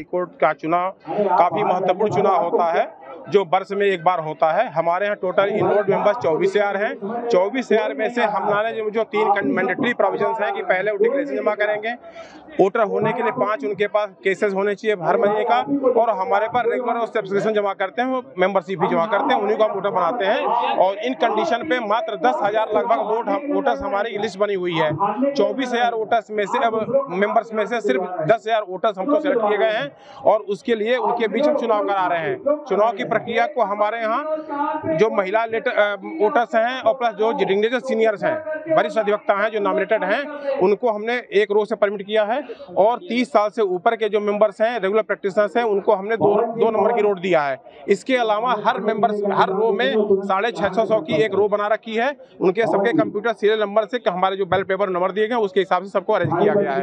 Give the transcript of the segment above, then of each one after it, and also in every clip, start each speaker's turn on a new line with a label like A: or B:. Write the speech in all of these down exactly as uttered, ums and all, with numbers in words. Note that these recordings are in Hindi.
A: कोर्ट का चुनाव काफ़ी महत्वपूर्ण चुनाव होता है जो वर्ष में एक बार होता है। हमारे यहाँ टोटल इनरोल्ड मेंबर्स चौबीस हजार हैं। चौबीस हजार में से हमारे जो, जो तीन मैंडेटरी प्रोविजंस हैं कि पहले वो डिक्लेरेशन जमा करेंगे, वोटर होने के लिए पाँच उनके पास केसेस होने चाहिए हर महीने का, और हमारे पास रेगुलर सब्सक्रिप्शन जमा करते हैं, वो मेंबरशिप भी जमा करते हैं, उन्हीं को हम वोटर बनाते हैं। और इन कंडीशन पे मात्र दस हजार लगभग वोट वोटर्स हमारी लिस्ट बनी हुई है। चौबीस हजार वोटर्स में से अब मेंबर्स में से सिर्फ दस हजार वोटर्स हमको सेलेक्ट किए गए हैं और उसके लिए उनके बीच हम चुनाव करा रहे हैं। चुनाव की प्रक्रिया को हमारे यहाँ जो महिला वोटर्स हैं और प्लस जो डिग्नेटेड सीनियर्स हैं, वरिष्ठ अधिवक्ता हैं जो नॉमिनेटेड हैं, उनको हमने एक रो से परमिट किया है, और तीस साल से ऊपर के जो मेंबर्स हैं, रेगुलर प्रैक्टिशनर्स हैं, उनको हमने दो दो नंबर की रोड दिया है। इसके अलावा हर मेंबर्स हर रो में साढ़े छः सौ सौ की एक रो बना रखी है। उनके सबके कंप्यूटर सीरियल नंबर से हमारे जो बैलेट पेपर नंबर दिए गए उसके हिसाब से सबको अरेंज किया गया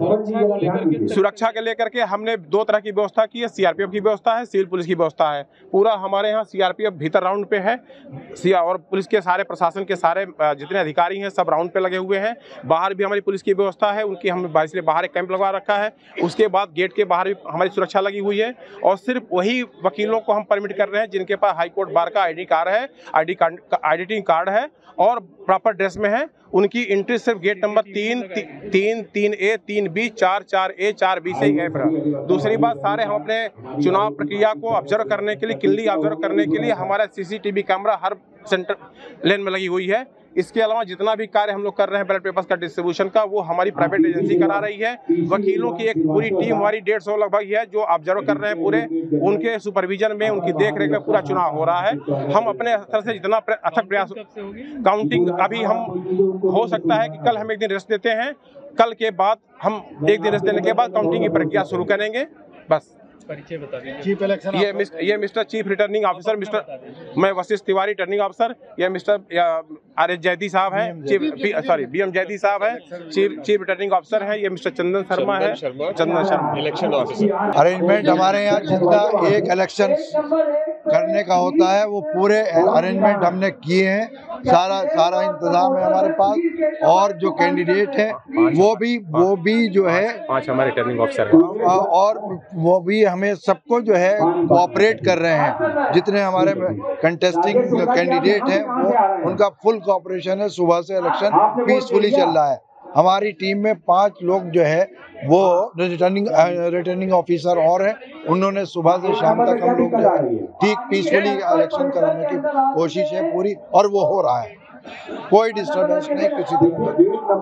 A: है। सुरक्षा के लेकर के हमने दो तरह की व्यवस्था की है, सीआरपीएफ की व्यवस्था है, सिविल पुलिस की व्यवस्था है। पूरा हमारे यहाँ सीआरपीएफ भीतर राउंड पे है और पुलिस के सारे प्रशासन के सारे जितने अधिकारी हैं सब राउंड पे लगे हुए हैं। बाहर भी हमारी पुलिस की व्यवस्था है, उनकी हमने इसलिए बाहर एक कैंप लगवा रखा है। उसके बाद गेट के बाहर भी हमारी सुरक्षा लगी हुई है, और सिर्फ वही वकीलों को हम परमिट कर रहे हैं जिनके पास हाई कोर्ट बार का आईडी कार्ड है, आईडी कार्ड आईडेंटिटी कार्ड है और प्रॉपर ड्रेस में है। उनकी एंट्री सिर्फ गेट नंबर तीन ती, तीन तीन ए तीन बी चार चार ए चार बी से ही है। दूसरी बात, सारे हम अपने चुनाव प्रक्रिया को ऑब्जर्व करने के लिए, क्लियरली ऑब्जर्व करने के लिए हमारा सीसीटीवी कैमरा हर सेंटर लेन में लगी हुई है। इसके अलावा जितना भी कार्य हम लोग कर रहे हैं बैलेट पेपर्स का डिस्ट्रीब्यूशन का, वो हमारी प्राइवेट एजेंसी करा रही है। वकीलों की एक पूरी टीम हमारी डेढ़ सौ लगभग है जो ऑब्जर्व कर रहे हैं पूरे, उनके सुपरविजन में, उनकी देख रेख में पूरा चुनाव हो रहा है। हम अपने स्तर से जितना अथक प्रयास, काउंटिंग अभी हम हो सकता है कि कल हम एक दिन रेस्ट देते हैं, कल के बाद हम एक दिन रेस्ट देने के बाद काउंटिंग की प्रक्रिया शुरू करेंगे। बस
B: परिचय बता दीजिए।
A: चीफ इलेक्शन ये मिस, ये mister chief returning officer mister मैं वशिष्ठ तिवारी रिटर्निंग ऑफिसर। ये मिस्टर आर एस जैदी साहब हैं, chief sorry B M Zaidi साहब हैं, चीफ चीफ रिटर्निंग ऑफिसर हैं। ये मिस्टर चंदन शर्मा है, Chandan Sharma
B: election officer.
C: Arrangement हमारे यहाँ जितना एक इलेक्शन करने का होता है वो पूरे अरेंजमेंट हमने किए हैं। सारा सारा इंतजाम है हमारे पास, और जो कैंडिडेट है वो भी वो भी जो है
A: पांच हमारे रिटर्निंग ऑफिसर हैं,
C: और वो भी हमें सबको जो है कोऑपरेट कर रहे हैं। जितने हमारे कंटेस्टिंग कैंडिडेट हैं वो उनका फुल कोऑपरेशन है। सुबह से इलेक्शन पीसफुली चल रहा है। हमारी टीम में पांच लोग जो है वो रिटर्निंग रिटर्निंग ऑफिसर और हैं, उन्होंने सुबह से शाम तक हम लोग जो है ठीक पीसफुली इलेक्शन कराने की कोशिश है पूरी, और वो हो रहा है। कोई डिस्टर्बेंस नहीं किसी तरह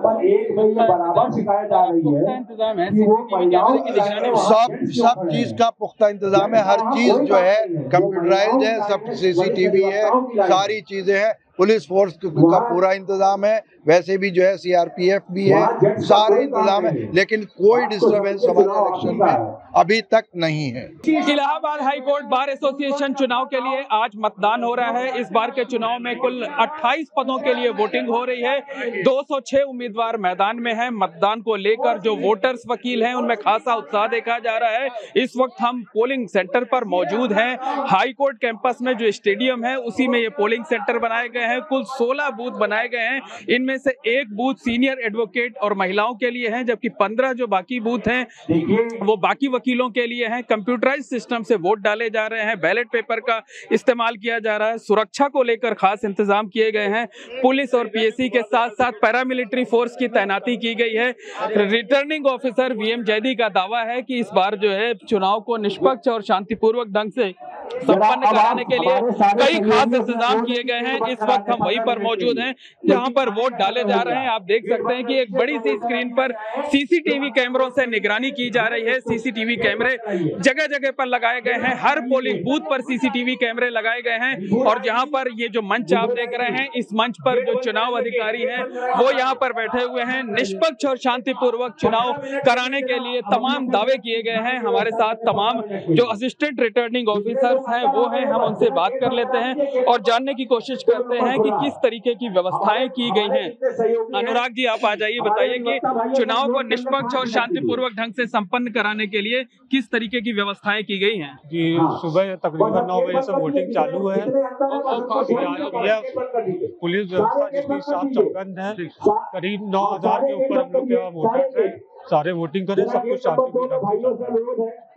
C: सब सब चीज का पुख्ता इंतजाम है। हर चीज जो है कंप्यूटराइज्ड है, सब सीसीटीवी है, सारी चीजें हैं। पुलिस फोर्स का पूरा इंतजाम है, वैसे भी जो है सीआरपीएफ भी है, सारे इंतजाम है, लेकिन कोई डिस्टर्बेंस हमारे इलेक्शन में अभी तक नहीं है।
D: Allahabad high court bar association चुनाव के लिए आज मतदान हो रहा है। इस बार के चुनाव में कुल अट्ठाईस पदों के लिए वोटिंग हो रही है। दो सौ छह उम्मीदवार मैदान में हैं। मतदान को लेकर जो वोटर्स वकील हैं उनमें खासा उत्साह देखा जा रहा है। इस वक्त हम पोलिंग सेंटर पर मौजूद हैं। हाई कोर्ट कैंपस में जो स्टेडियम है उसी में ये पोलिंग सेंटर बनाए गए हैं। कुल सोलह बूथ बनाए गए हैं। इनमें से एक बूथ सीनियर एडवोकेट और महिलाओं के लिए हैं, जबकि पंद्रह जो बाकी बूथ हैं वो बाकी वकीलों के लिए हैं। कंप्यूटराइज सिस्टम से वोट डाले जा रहे हैं। बैलेट पेपर का इस्तेमाल किया जा रहा है। सुरक्षा को लेकर खास इंतजाम किए गए हैं। पुलिस और पीएससी के साथ साथ पैरामिलिट्री फोर्स की तैनाती की गई है। रिटर्निंग ऑफिसर वीएम जैदी का दावा है कि इस बार जो है चुनाव को निष्पक्ष और शांतिपूर्वक ढंग से संपन्न कराने के लिए कई खास इंतजाम किए गए हैं। इस वक्त हम वहीं पर मौजूद हैं जहां पर वोट डाले जा रहे हैं। आप देख सकते हैं कि एक बड़ी सी स्क्रीन पर सीसीटीवी कैमरों से निगरानी की जा रही है। सीसीटीवी कैमरे जगह जगह पर लगाए गए हैं। हर पोलिंग बूथ पर सीसीटीवी कैमरे लगाए गए हैं। और जहां पर ये जो मंच आप देख रहे हैं, इस मंच पर जो चुनाव अधिकारी हैं वो यहाँ पर बैठे हुए हैं। निष्पक्ष और शांतिपूर्वक चुनाव कराने के लिए तमाम दावे किए गए हैं। हमारे साथ तमाम जो असिस्टेंट रिटर्निंग ऑफिसर्स हैं वो हैं, हम उनसे बात कर लेते हैं और जानने की कोशिश करते हैं कि किस तरीके की व्यवस्थाएं की गई हैं। अनुराग जी, आप आ जाइए, बताइए कि चुनाव को निष्पक्ष और शांतिपूर्वक ढंग से संपन्न कराने के लिए किस तरीके की व्यवस्थाएं की गई हैं।
E: जी, सुबह तकरीबन नौ बजे से वोटिंग चालू है। यह पुलिस व्यवस्था जितनी साफ चौकन्द है, करीब नौ हजार के ऊपर हम लोग के वहाँ वोटर है। सारे वोटिंग करें, सब कुछ शांतिपूर्ण।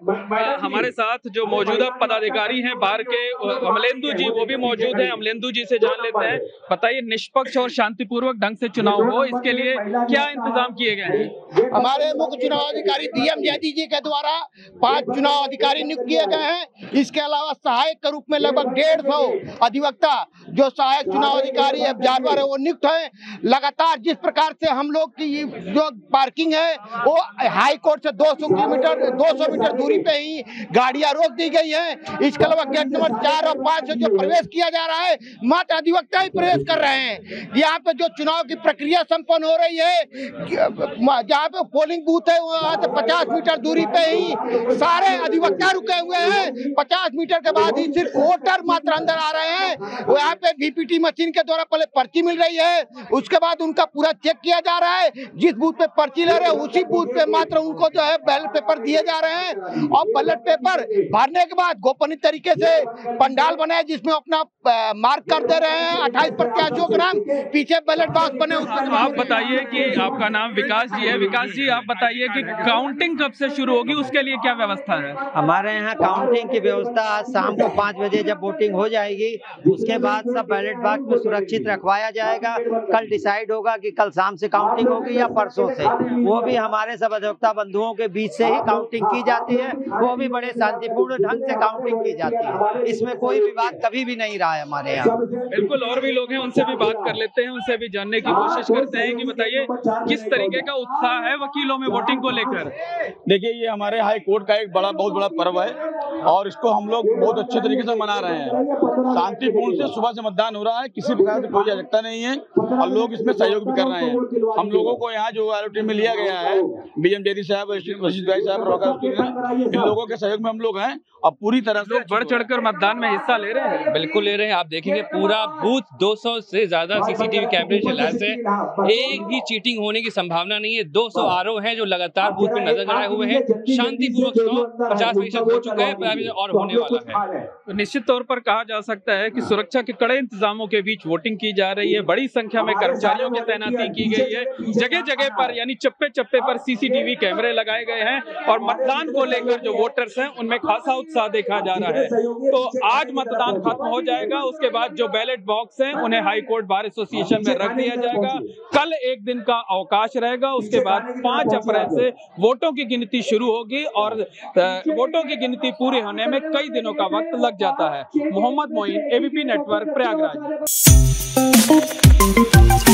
D: हमारे साथ जो मौजूदा पदाधिकारी हैं बार के, अमलेंदु जी, वो भी मौजूद हैं। अमलेंदु जी से जान लेते हैं। बताइए, निष्पक्ष और शांतिपूर्वक ढंग से चुनाव हो, इसके लिए क्या इंतजाम किए गए हैं?
B: हमारे मुख्य चुनाव अधिकारी डी एम जैदी जी के द्वारा पांच चुनाव अधिकारी नियुक्त किए गए हैं। इसके अलावा सहायक के रूप में लगभग डेढ़ सौ अधिवक्ता जो सहायक चुनाव अधिकारी ऑब्जर्वर है वो नियुक्त है। लगातार जिस प्रकार से हम लोग की जो पार्किंग है वो हाई कोर्ट से दो सौ किलोमीटर दो सौ मीटर दूरी पे ही गाड़ियां रोक दी गई हैं। इसके अलावा गेट नंबर चार और पाँच से जो प्रवेश किया जा रहा है मात्र अधिवक्ता ही प्रवेश कर रहे हैं। यहाँ पे जो चुनाव की प्रक्रिया संपन्न हो रही है, जहाँ पे पोलिंग बूथ है वहाँ से पचास मीटर दूरी पे ही सारे अधिवक्ता रुके हुए हैं। पचास मीटर के बाद ही सिर्फ वोटर मात्र अंदर आ रहे हैं। यहाँ पे वीपीटी मशीन के द्वारा पहले पर्ची मिल रही है, उसके बाद उनका पूरा चेक किया जा रहा है। जिस बूथ पे पर्ची ले रहे हैं उसी बूथ पे मात्र उनको जो है बैलेट पेपर दिए जा रहे हैं और बैलेट पेपर भरने के बाद गोपनीय तरीके से पंडाल बने जिसमें अपना मार्क कर दे रहे हैं। अट्ठाईस प्रत्याशियों के नाम पीछे बैलेट बॉक्स बने।
D: आप बताइए कि आपका नाम विकास जी है। विकास जी, आप बताइए कि काउंटिंग कब से शुरू होगी, उसके लिए क्या व्यवस्था है?
F: हमारे यहाँ काउंटिंग की व्यवस्था आज शाम को पाँच बजे जब वोटिंग हो जाएगी उसके बाद सब बैलेट बॉक्स में सुरक्षित रखवाया जाएगा। कल डिसाइड होगा कि कल शाम से काउंटिंग होगी या परसों से। वो भी हमारे सब अधिवक्ता बंधुओं के बीच से ही काउंटिंग की जाती है। वो भी बड़े शांतिपूर्ण ढंग से काउंटिंग की जाती है। इसमें कोई विवाद कभी भी नहीं रहा है हमारे यहाँ।
D: बिल्कुल, और भी लोग हैं, उनसे भी बात कर लेते हैं, उनसे भी जानने की कोशिश करते हैं कि बताइए किस तरीके का उत्साह है वकीलों में वोटिंग को लेकर।
G: देखिए, ये हमारे हाई कोर्ट का एक बड़ा बहुत बड़ा पर्व है और इसको हम लोग बहुत अच्छे तरीके से मना रहे हैं। शांतिपूर्ण से सुबह से मतदान हो रहा है, किसी प्रकार की कोई आवश्यकता नहीं है और लोग इसमें सहयोग भी कर रहे हैं। हम लोगों को यहाँ जो आईओटी में लिया गया है, बीएम जैदी साहब, वशिष्ठ भाई साहब, इन लोगों के सहयोग में हम लोग हैं और पूरी तरह से
D: बढ़ चढ़कर मतदान में हिस्सा ले रहे हैं।
H: बिल्कुल ले रहे हैं। आप देखेंगे पूरा बूथ दो सौ से ज्यादा सीसीटीवी कैमरे से लैस है। एक भी चीटिंग होने की संभावना नहीं है। दो सौ आरओ हैं जो लगातार बूथ पे नजर गड़ाए हुए हैं। शांतिपूर्वक चुनाव पचास फीसद हो चुका है और होने वाला है।
D: तो निश्चित तौर पर कहा जा सकता है कि सुरक्षा के कड़े इंतजामों के बीच वोटिंग की जा रही है। बड़ी संख्या में कर्मचारियों की तैनाती की गई है। जगह जगह पर यानी चप्पे चप्पे पर सीसीटीवी कैमरे लगाए गए हैं और मतदान को लेकर जो वोटर्स हैं उनमें खासा उत्साह देखा जा रहा है। तो आज मतदान खत्म हो जाएगा, उसके बाद जो बैलेट बॉक्स हैं उन्हें हाई कोर्ट बार एसोसिएशन में रख दिया जाएगा। कल एक दिन का अवकाश रहेगा, उसके बाद पांच अप्रैल से वोटों की गिनती शुरू होगी और वोटों की गिनती पूरी होने में कई दिनों का वक्त लग जाता है। Mohammad Moin, ABP network, Prayagraj.